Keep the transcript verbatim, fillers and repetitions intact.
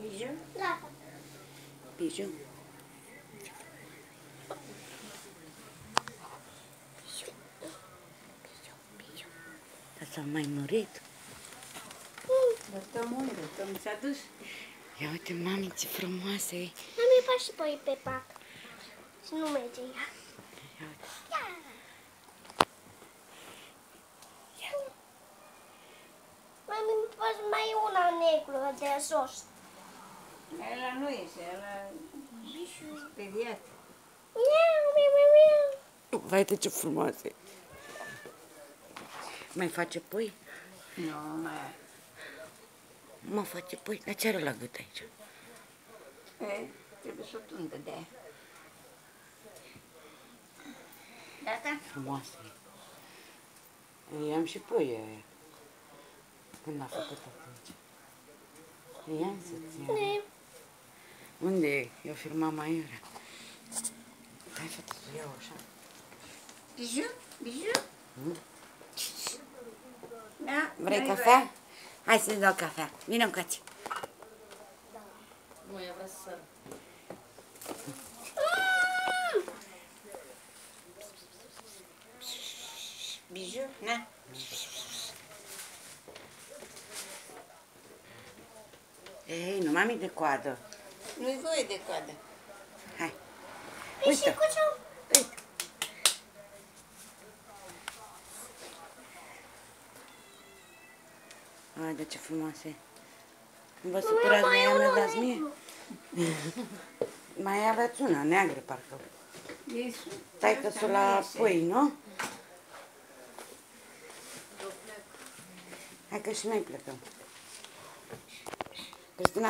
Bijou? Da. Bijou? S-a mai murit. Dar Tom unde? Tom s-a dus? Ia uite, mami, ce frumoasă e. Mami, faci și pe pe pat. Și nu merge ea. Ia uite. Ia. Mami, îmi faci mai una negră de sos. Ăla nu iese, ăla speriat. Miau, miau, miau, miau. Vai, de ce frumoasă e. Mai face pui? Nu, mai... Mă face pui? Dar ce are la gât aici? E, trebuie să o tundă de aia. Gata? Frumoasă e. I-am și pui aia. Când a făcut atunci? I-am să-ți iau. Unde e? Eu filmam aiurea. Hai, fete, să iau așa. Bijou? Bijou? Mm? Da? Vrei cafea? Hai să-ți dau cafea. Vino încoace. Nu, ea vrea să sară. Bijou? Na? Ei, nu mami de coadă. Nu-i voie de coadă. Hai. Păi și Uite. cu ce? Uite. Ai, de ce frumoasă e. Nu vă supărați, mai ea mi-a dați mie? Mai aveți una, neagră, parcă. Stai că sunt la pui, nu? Hai că și noi plecăm. Cristina,